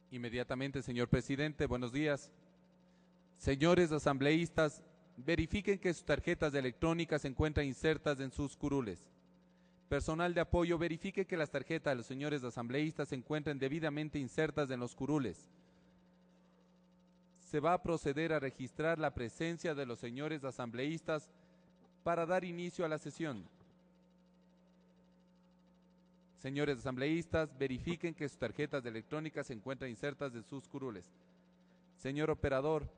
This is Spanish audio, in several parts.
Inmediatamente, señor presidente, buenos días. Señores asambleístas, verifiquen que sus tarjetas electrónicas se encuentran insertas en sus curules. Personal de apoyo, verifique que las tarjetas de los señores asambleístas se encuentren debidamente insertas en los curules. Se va a proceder a registrar la presencia de los señores asambleístas para dar inicio a la sesión. Señores asambleístas, verifiquen que sus tarjetas electrónicas se encuentran insertas en sus curules. Señor operador,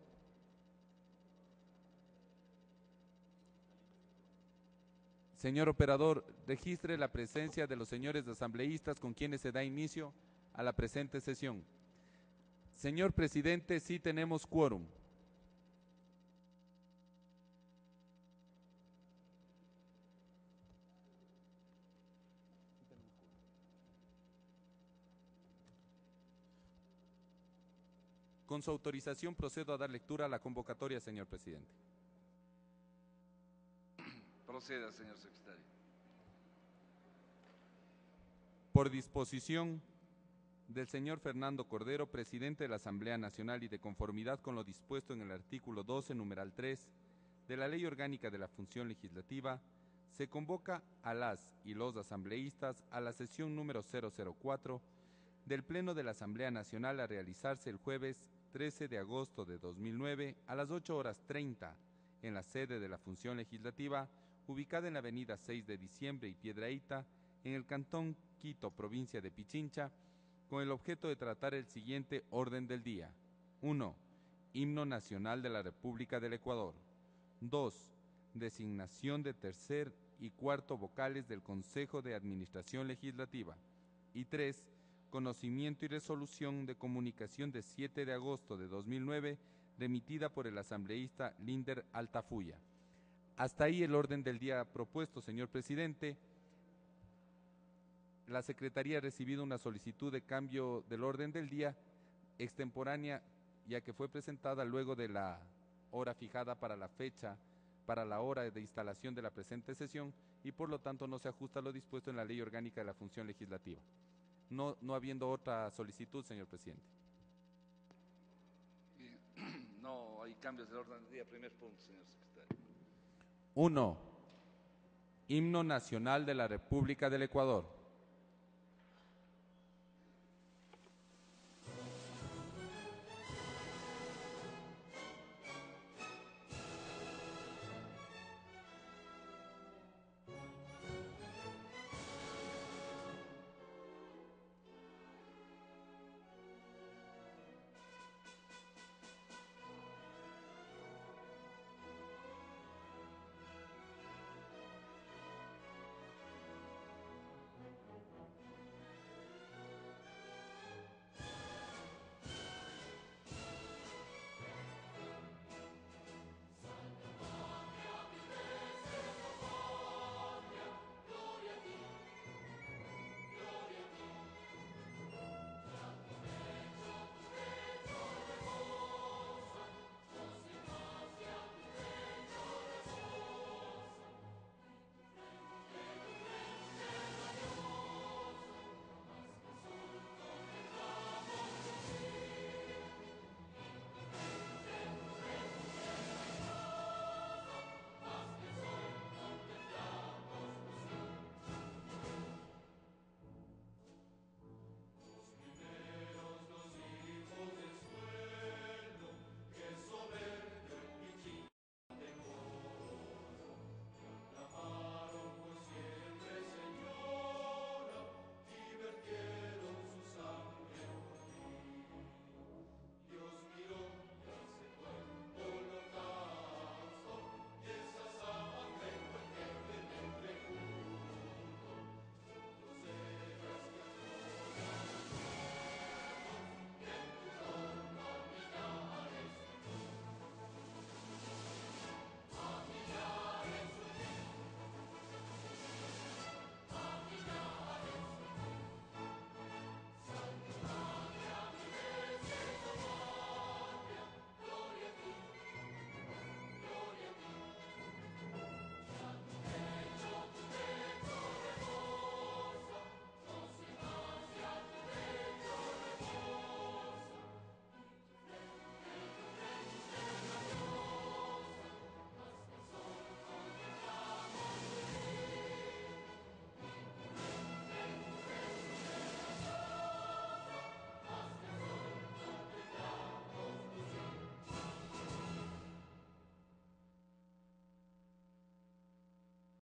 registre la presencia de los señores asambleístas con quienes se da inicio a la presente sesión. Señor presidente, sí tenemos quórum. Con su autorización procedo a dar lectura a la convocatoria, señor presidente. Proceda, señor secretario. Por disposición del señor Fernando Cordero, presidente de la Asamblea Nacional, y de conformidad con lo dispuesto en el artículo 12, numeral 3 de la Ley Orgánica de la Función Legislativa, se convoca a las y los asambleístas a la sesión número 004 del Pleno de la Asamblea Nacional a realizarse el jueves 13 de agosto de 2009 a las 8:30 en la sede de la Función Legislativa, ubicada en la avenida 6 de Diciembre y Piedrahíta, en el Cantón Quito, provincia de Pichincha, con el objeto de tratar el siguiente orden del día. 1. Himno Nacional de la República del Ecuador. 2. Designación de tercer y cuarto vocales del Consejo de Administración Legislativa. Y 3. Conocimiento y resolución de comunicación de 7 de agosto de 2009, remitida por el asambleísta Linder Altafulla. Hasta ahí el orden del día propuesto, señor presidente. La Secretaría ha recibido una solicitud de cambio del orden del día extemporánea, ya que fue presentada luego de la hora fijada para la fecha, para la hora de instalación de la presente sesión, y por lo tanto no se ajusta a lo dispuesto en la Ley Orgánica de la Función Legislativa. No habiendo otra solicitud, señor presidente. No hay cambios del orden del día. Primer punto, señor secretario. 1. Himno Nacional de la República del Ecuador.